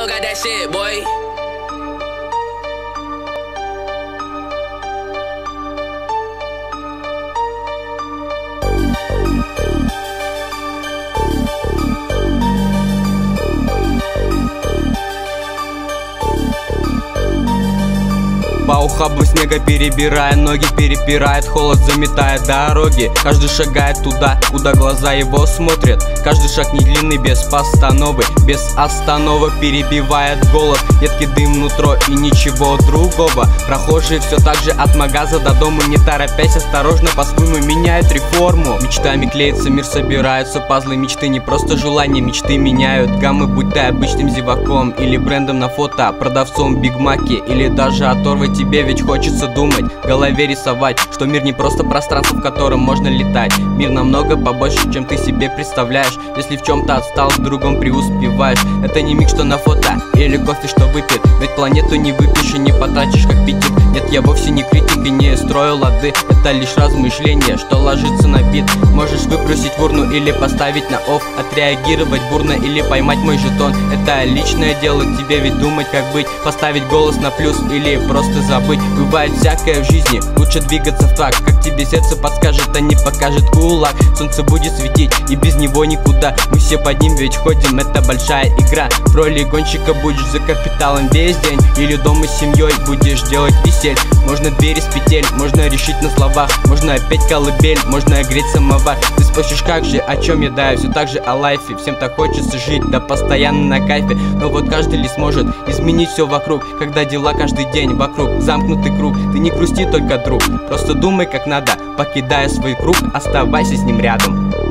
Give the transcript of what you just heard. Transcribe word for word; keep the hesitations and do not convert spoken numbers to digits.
still got that shit, boy. По ухабам снега перебирая, ноги перепирает, холод заметает дороги. Каждый шагает туда, куда глаза его смотрят. Каждый шаг не длинный, без постановы, без остановок перебивает голод. Едкий дым нутро и ничего другого. Прохожие все так же от магаза до дома, не торопясь, осторожно по-своему меняют реформу. Мечтами клеится мир, собираются пазлы мечты. Не просто желания, мечты меняют гаммы. Будь ты обычным зеваком или брендом на фото, продавцом Биг Маки или даже оторвать. Тебе ведь хочется думать, в голове рисовать, что мир не просто пространство, в котором можно летать. Мир намного побольше, чем ты себе представляешь. Если в чем-то отстал, в другом преуспеваешь. Это не миг, что на фото, или кофе, что выпит. Ведь планету не выпьешь и не потратишь, как питик. Нет, я вовсе не критик и не строю лады. Это лишь размышление, что ложится на бит. Можешь выбросить в урну или поставить на офф, отреагировать бурно или поймать мой жетон. Это личное дело, тебе ведь думать, как быть. Поставить голос на плюс или просто забыть. Бывает всякое в жизни, лучше двигаться в такт. Как тебе сердце подскажет, а не покажет кулак. Солнце будет светить, и без него никуда. Мы все под ним ведь ходим, это большая игра. В роли гонщика будешь за капиталом весь день, или дома с семьей будешь делать весель. Можно двери с петель, можно решить на словах. Можно опять колыбель, можно греть самовар. Ты спросишь, как же, о чем я, да, все так же о лайфе. Всем так хочется жить, да постоянно на кайфе. Но вот каждый ли сможет изменить все вокруг, когда дела каждый день вокруг. Замкнутый круг, ты не грусти только, друг. Просто думай как надо, покидая свой круг, оставайся с ним рядом.